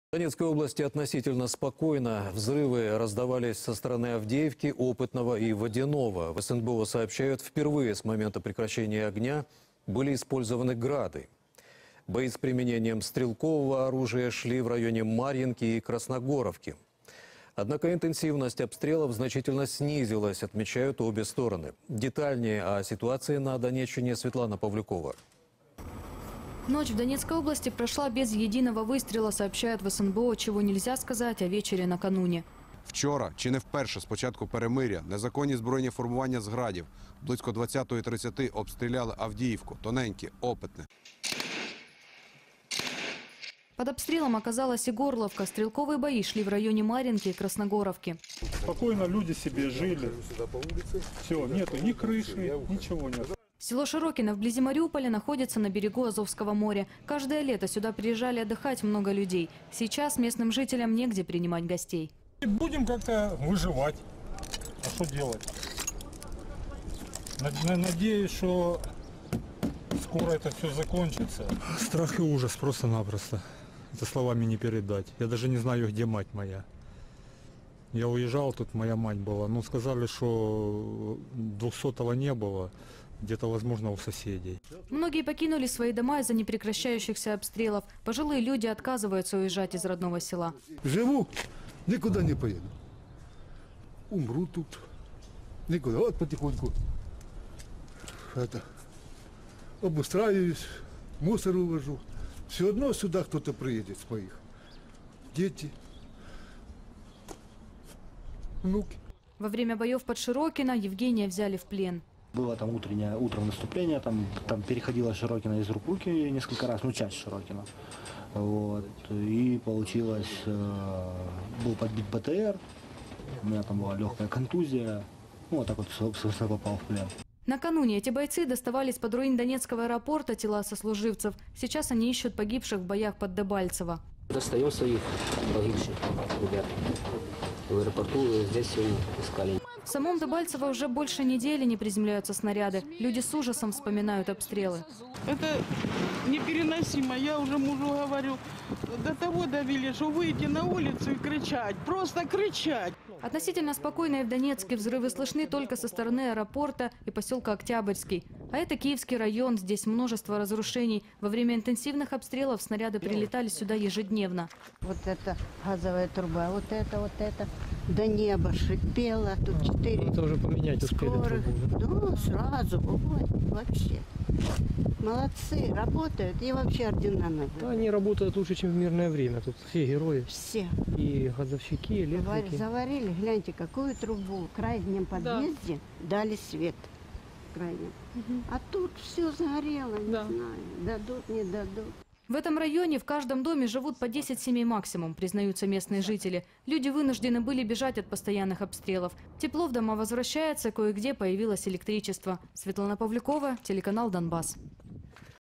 В Донецкой области относительно спокойно. Взрывы раздавались со стороны Авдеевки, Опытного и Водяного. В СНБО сообщают, впервые с момента прекращения огня были использованы грады. Бои с применением стрелкового оружия шли в районе Марьинки и Красногоровки. Однако интенсивность обстрелов значительно снизилась, отмечают обе стороны. Детальнее о ситуации на Донеччине Светлана Павлюкова. Ночь в Донецкой области прошла без единого выстрела, сообщают в СНБО, чего нельзя сказать о вечері накануні. Вчора, чи не вперше з початку перемиря, незаконні збройні формування з градів близько 20:30 обстріляли Авдіївку, Тоненьке, Опитне. Под обстрелом оказалась и Горловка. Стрелковые бои шли в районе Марьинки и Красногоровки. Спокойно люди себе жили. Все, нету ни крыши, ничего нет. Село Широкино вблизи Мариуполя находится на берегу Азовского моря. Каждое лето сюда приезжали отдыхать много людей. Сейчас местным жителям негде принимать гостей. Будем как-то выживать. А что делать? Надеюсь, что скоро это все закончится. Страх и ужас просто-напросто. Это словами не передать. Я даже не знаю, где мать моя. Я уезжал, тут моя мать была. Ну, сказали, что 200-го не было. Где-то, возможно, у соседей. Многие покинули свои дома из-за непрекращающихся обстрелов. Пожилые люди отказываются уезжать из родного села. Живу, никуда не поеду. Умру тут. Никуда. Вот потихоньку обустраиваюсь, мусор увожу. Все одно сюда кто-то приедет с моих. Дети, внуки. Во время боев под Широкино Евгения взяли в плен. Было там утром наступление, там переходило Широкино из рук в руки несколько раз, ну часть Широкино. Вот. И получилось, был подбит БТР, у меня там была легкая контузия, ну вот так вот, собственно, попал в плен. Накануне эти бойцы доставали из-под руин Донецкого аэропорта тела сослуживцев. Сейчас они ищут погибших в боях под Дебальцево. Достаем своих погибших ребят. В аэропорту здесь сегодня искали. В самом Дебальцево уже больше недели не приземляются снаряды. Люди с ужасом вспоминают обстрелы. Это непереносимо. Я уже мужу говорю, до того довели, что выйти на улицу и кричать. Просто кричать. Относительно спокойно и в Донецке. Взрывы слышны только со стороны аэропорта и поселка Октябрьский. А это Киевский район. Здесь множество разрушений. Во время интенсивных обстрелов снаряды прилетали сюда ежедневно. Вот это газовая труба, вот это. До неба шипело. Тут 4 это уже поменять скорых. Да, сразу. Вот, вообще. Молодцы, работают. И вообще ордена надо. Да, они работают лучше, чем в мирное время. Тут все герои. Все. И газовщики, и электрики. Заварили, гляньте, какую трубу. В крайнем подъезде дали свет. Крайнем. А тут все сгорело, не знаю. Дадут, не дадут. В этом районе в каждом доме живут по 10 семей максимум, признаются местные жители. Люди вынуждены были бежать от постоянных обстрелов. Тепло в дома возвращается, кое-где появилось электричество. Светлана Павлюкова, телеканал «Донбасс».